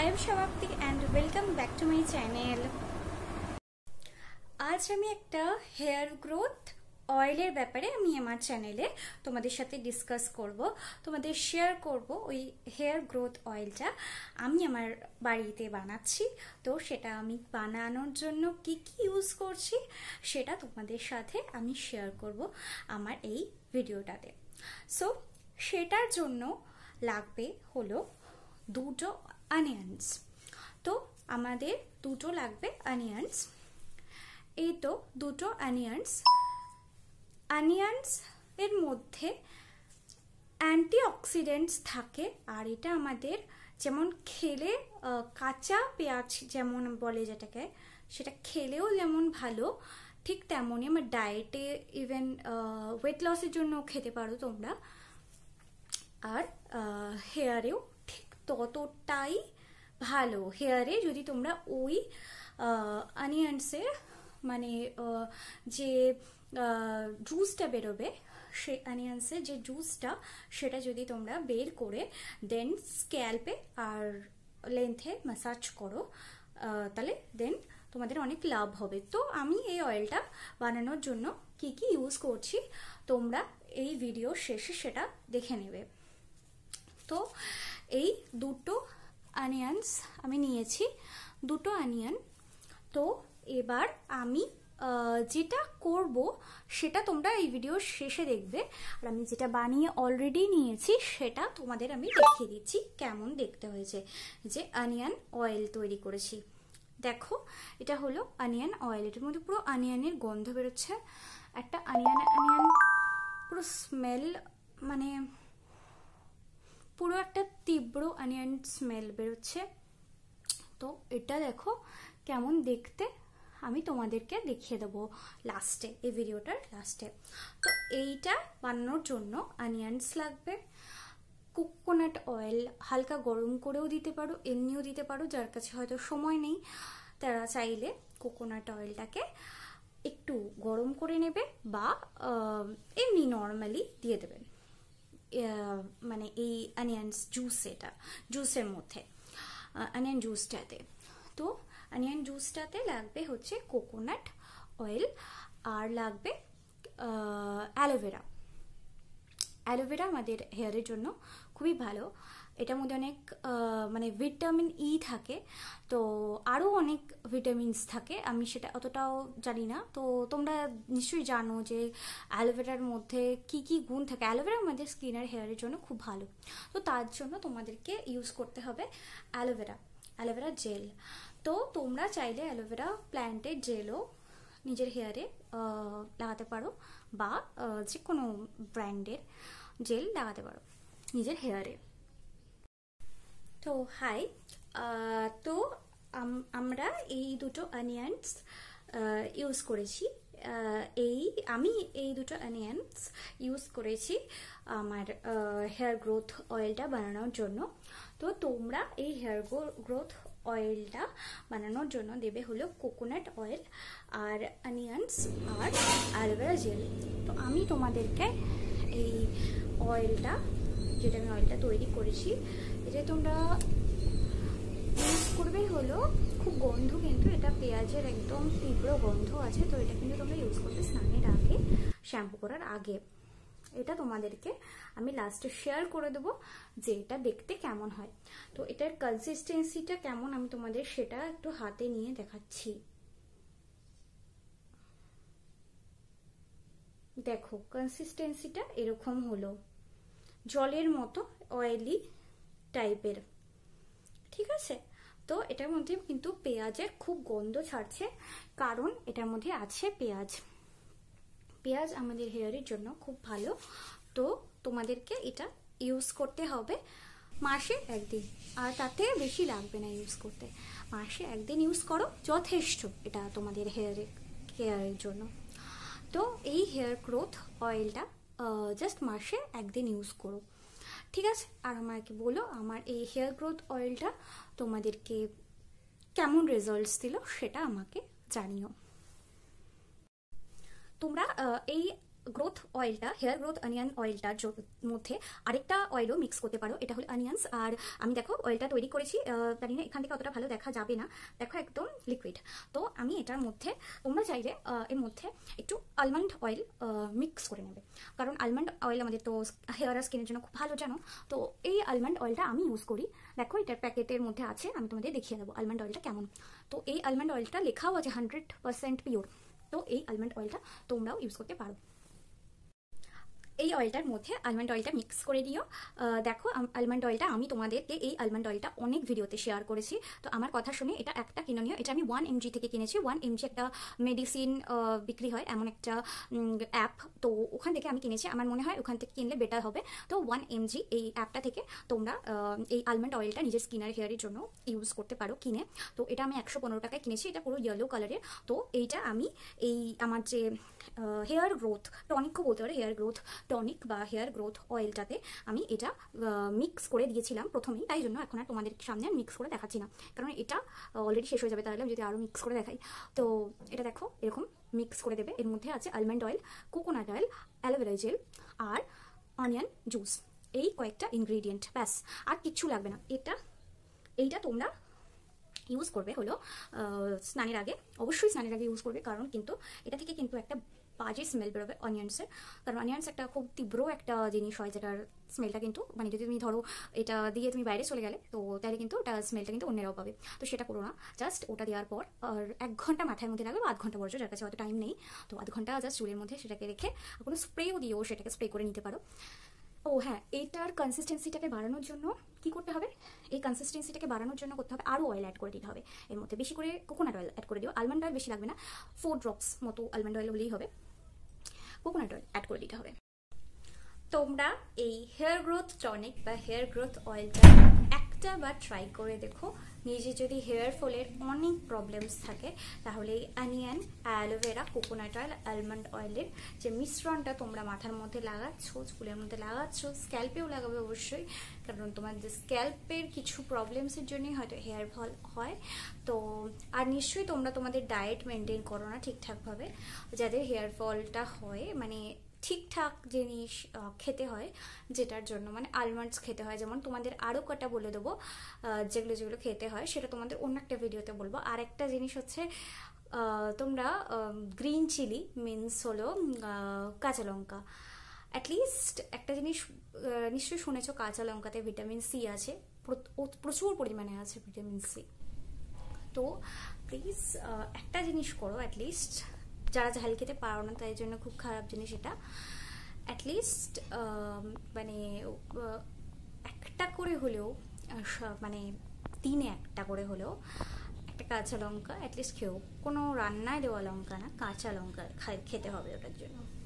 I am Shavakti and welcome back to my channel. आज আমি একটা হেয়ার গ্রোথ অয়েলের ব্যাপারে আমি আমার চ্যানেলে তোমাদের সাথে ডিসকাস করব, তোমাদের শেয়ার করব ওই হেয়ার গ্রোথ অয়েলটা আমি আমার বাড়িতে বানাচ্ছি। তো সেটা আমি বানানোর জন্য কি কি ইউজ করছি সেটা তোমাদের সাথে আমি শেয়ার করব আমার এই ভিডিওটাতে। সো সেটার জন্য লাগবে হলো দুটো অনিয়ন্স। তো আমাদের দুটো লাগবে অনিয়ন্স। এই তো দুটো অনিয়ন্স এর মধ্যে অ্যান্টিঅক্সিডেন্টস থাকে, আর এটা আমাদের যেমন খেলে কাঁচা পেঁয়াজ যেমন বলে যেটাকে, সেটা খেলেও যেমন ভালো, ঠিক তেমনই আমার ডায়েটে ইভেন ওয়েট লসের জন্য খেতে পারো তোমরা। আর হেয়ারেও ঠিক ততটাই ভালো। হেয়ারে যদি তোমরা ওই অনিয়ন্সের মানে যে জুসটা বেরোবে, সেই অনিয়ন্সের যে জুসটা সেটা যদি তোমরা বের করে দেন স্ক্যাল্পে আর লেন্থে ম্যাসাজ করো, তাহলে দেন তোমাদের অনেক লাভ হবে। তো আমি এই অয়েলটা বানানোর জন্য কি কি ইউজ করছি তোমরা এই ভিডিও শেষে সেটা দেখে নেবে। তো এই দুটো অনিয়ন্স আমি নিয়েছি, দুটো অনিয়ন। তো এবার আমি যেটা করব সেটা তোমরা এই ভিডিও শেষে দেখবে, আর আমি যেটা বানিয়ে অলরেডি নিয়েছি সেটা তোমাদের আমি দেখিয়ে দিচ্ছি কেমন দেখতে হয়েছে। যে অনিয়ন অয়েল তৈরি করেছি, দেখো এটা হলো অনিয়ন অয়েল। এটার মধ্যে পুরো অনিয়নের গন্ধ বেরোচ্ছে, একটা অনিয়ন পুরো স্মেল, মানে পুরো একটা তীব্র অনিয়ন স্মেল বেরোচ্ছে। তো এটা দেখো কেমন দেখতে, আমি তোমাদেরকে দেখিয়ে দেবো লাস্টে, এই ভিডিওটার লাস্টে। তো এইটা বানানোর জন্য অনিয়ন্স লাগবে, কোকোনাট অয়েল হালকা গরম করেও দিতে পারো, এমনিও দিতে পারো। যার কাছে হয়তো সময় নেই তারা চাইলে কোকোনাট অয়েলটাকে একটু গরম করে নেবে বা এমনি নর্মালি দিয়ে দেবেন মানে এই অনিয়ন্স জুসের মধ্যে, অনিয়ন জুসটাতে। তো অনিয়ন জুসটাতে লাগবে হচ্ছে কোকোনাট অয়েল, আর লাগবে অ্যালোভেরা। অ্যালোভেরা আমাদের হেয়ারের জন্য খুবই ভালো, এটার মধ্যে অনেক মানে ভিটামিন ই থাকে, তো আরও অনেক ভিটামিনস থাকে, আমি সেটা অতটাও জানি না। তো তোমরা নিশ্চয়ই জানো যে অ্যালোভেরার মধ্যে কি কি গুণ থাকে। অ্যালোভেরা আমাদের স্কিন আর হেয়ারের জন্য খুব ভালো। তো তার জন্য তোমাদেরকে ইউজ করতে হবে অ্যালোভেরা জেল। তো তোমরা চাইলে অ্যালোভেরা প্ল্যান্টের জেলও নিজের হেয়ারে লাগাতে পারো, বা যে কোনো ব্র্যান্ডের জেল লাগাতে পারো নিজের হেয়ারে। তো হাই, তো আমরা এই দুটো অনিয়ন্স ইউজ করেছি। আমি এই দুটো অনিয়ন্স ইউজ করেছি আমার হেয়ার গ্রোথ অয়েলটা বানানোর জন্য। তো তোমরা এই হেয়ার গ্রোথ অয়েলটা বানানোর জন্য দেবে হলো কোকোনাট অয়েল আর অনিয়ন্স আর অ্যালোভেরা জেল। তো আমি তোমাদেরকে এই অয়েলটা, যেটা আমি অয়েলটা তৈরি করেছি, এটা তোমরা ইউজ করবে হলো, খুব গন্ধ কিন্তু এটা পেঁয়াজের একদম তীব্র গন্ধ আছে। তো এটা কিন্তু তোমরা ইউজ করবে স্নানের আগে, শ্যাম্পু করার আগে। এটা তোমাদেরকে আমি লাস্টে শেয়ার করে দেবো যে এটা দেখতে কেমন হয়। তো এটার কনসিস্টেন্সিটা কেমন আমি তোমাদের সেটা একটু হাতে নিয়ে দেখাচ্ছি। দেখো কনসিস্টেন্সিটা এরকম হলো, জলের মতো অয়েলি টাইপের, ঠিক আছে। তো এটার মধ্যে কিন্তু পেঁয়াজের খুব গন্ধ ছাড়ছে, কারণ এটার মধ্যে আছে পেঁয়াজ আমাদের হেয়ারের জন্য খুব ভালো। তো তোমাদেরকে এটা ইউজ করতে হবে মাসে একদিন, আর তাতে বেশি লাগবে না ইউজ করতে। মাসে একদিন ইউজ করো যথেষ্ট এটা তোমাদের হেয়ারের জন্য। তো এই হেয়ার গ্রোথ অয়েলটা জাস্ট মাসে একদিন ইউজ করো, ঠিক আছে। আর আমাকে বলো আমার এই হেয়ার গ্রোথ অয়েলটা তোমাদেরকে কেমন রেজাল্টস দিল সেটা আমাকে জানিও। তোমরা এই গ্রোথ অয়েলটা, হেয়ার গ্রোথ অনিয়ন অয়েলটার মধ্যে আরেকটা অয়েলও মিক্স করতে পারো, এটা হলো অনিয়ন্স। আর আমি দেখো অয়েলটা তৈরি করেছি, জানি না এখান থেকে অতটা ভালো দেখা যাবে না, দেখো একদম লিকুইড। তো আমি এটার মধ্যে তোমরা চাইলে এর মধ্যে একটু আলমন্ড অয়েল মিক্স করে নেবে, কারণ আলমন্ড অয়েল আমাদের তো হেয়ার আর স্কিনের জন্য খুব ভালো জানো। তো এই আলমন্ড অয়েলটা আমি ইউজ করি, দেখো এটার প্যাকেটের মধ্যে আছে, আমি তোমাদের দেখিয়ে দেবো আলমন্ড অয়েলটা কেমন। তো এই আলমন্ড অয়েলটা লেখাও আছে 100% পিওর, তো এই আলমন্ড অয়েলটা তোমরাও ইউজ করতে পারো। এই অয়েলটার মধ্যে আলমন্ড অয়েলটা মিক্স করে দিও। দেখো আলমন্ড অয়েলটা আমি তোমাদেরকে এই আলমন্ড অয়েলটা অনেক ভিডিওতে শেয়ার করেছি, তো আমার কথা শুনে এটা একটা কিনে নিও। এটা আমি 1 mg থেকে কিনেছি, 1 mg একটা মেডিসিন বিক্রি হয় এমন একটা অ্যাপ, তো ওখান থেকে আমি কিনেছি, আমার মনে হয় ওখান থেকে কিনলে বেটার হবে। তো 1 mg এই অ্যাপটা থেকে তোমরা এই আলমন্ড অয়েলটা নিজের স্কিনার হেয়ারের জন্য ইউজ করতে পারো কিনে। তো এটা আমি 115 টাকায় কিনেছি, এটা পুরো ইয়েলো কালারের। তো এইটা আমি এই আমার যে হেয়ার গ্রোথ টনিকও বলতে পারে, হেয়ার গ্রোথ টনিক বা হেয়ার গ্রোথ অয়েলটাতে আমি এটা মিক্স করে দিয়েছিলাম প্রথমেই, তাই জন্য এখন আর তোমাদের সামনে মিক্স করে দেখাচ্ছি না, কারণ এটা অলরেডি শেষ হয়ে যাবে, তাহলে আমি যদি আরও মিক্স করে দেখাই। তো এটা দেখো এরকম মিক্স করে দেবে, এর মধ্যে আছে almond oil, coconut oil, aloe vera gel আর অনিয়ন জুস, এই কয়েকটা ইনগ্রিডিয়েন্ট, ব্যাস আর কিচ্ছু লাগবে না। এইটা তোমরা ইউজ করবে হলো স্নানের আগে, অবশ্যই স্নানের আগে ইউজ করবে, কারণ কিন্তু এটা থেকে কিন্তু একটা বাজে স্মেল বেরোবে অনিয়ন্সের, কারণ অনিয়ন্স একটা খুব তীব্র একটা জিনিস হয়, যেটার স্মেলটা কিন্তু মানে যদি তুমি ধরো এটা দিয়ে তুমি বাইরে চলে গেলে, তো তাহলে কিন্তু ওটা স্মেলটা কিন্তু অন্যরাও পাবে, তো সেটা করো না। জাস্ট ওটা দেওয়ার পর আর 1 ঘন্টা মাথার মধ্যে লাগবে বা 1/2 ঘন্টা বর্জ্য, যার কাছে অত টাইম নেই, তো 1/2 ঘন্টা জাস্ট চুলের মধ্যে সেটাকে রেখে কোনো স্প্রেও দিও, সেটাকে স্প্রে করে নিতে পারো। ও হ্যাঁ, এইটার কনসিস্টেন্সিটাকে বাড়ানোর জন্য কি করতে হবে, এই কনসিস্টেন্সিটাকে বাড়ানোর জন্য করতে হবে আরও অয়েল অ্যাড করে দিতে হবে, এর মধ্যে বেশি করে কোকোনাট অয়েল অ্যাড করে দিও, আলমন্ড অয়েল বেশি লাগবে না, 4 ড্রপস মতো আলমন্ড অয়েল হলেই হবে, কোকোনাট অয়েল অ্যাড করে দিতে হবে। তোমরা এই হেয়ার গ্রোথ টনিক বা হেয়ার গ্রোথ অয়েলটা একটা বার ট্রাই করে দেখো, নিজে যদি হেয়ার ফলের অনেক প্রবলেমস থাকে তাহলে এই onion, aloe vera, coconut oil, almond অয়েলের যে মিশ্রণটা তোমরা মাথার মধ্যে লাগাচ্ছ, চুলের মধ্যে লাগাচ্ছ, স্ক্যাল্পেও লাগাবে অবশ্যই, কারণ তোমার যে স্ক্যাল্পের কিছু প্রবলেমসের জন্যই হয়তো হেয়ার ফল হয়। তো আর নিশ্চয়ই তোমরা তোমাদের ডায়েট মেনটেন করো না ঠিকঠাকভাবে, যাদের হেয়ার ফলটা হয় মানে ঠিকঠাক জিনিস খেতে হয়, যেটার জন্য মানে আলমন্ডস খেতে হয়, যেমন তোমাদের আরও কটা বলে দেবো যেগুলো যেগুলো খেতে হয়, সেটা তোমাদের অন্য একটা ভিডিওতে বলবো। আর একটা জিনিস হচ্ছে তোমরা গ্রিন চিলি মিন্স হলো কাঁচা লঙ্কা, অ্যাটলিস্ট একটা জিনিস নিশ্চয়ই শুনেছো, কাঁচা লঙ্কাতে ভিটামিন সি আছে, প্রচুর পরিমাণে আছে ভিটামিন সি। তো প্লিজ একটা জিনিস করো, অ্যাটলিস্ট যারা ঝাল খেতে পারো না তাই জন্য খুব খারাপ জিনিস এটা, অ্যাটলিস্ট মানে একটা করে হলেও মানে দিনে একটা করে হলেও একটা কাঁচা লঙ্কা অ্যাটলিস্ট খেও, কোনো রান্নায় দেওয়া লঙ্কা না, কাঁচা লঙ্কা খেতে হবে ওটার জন্য।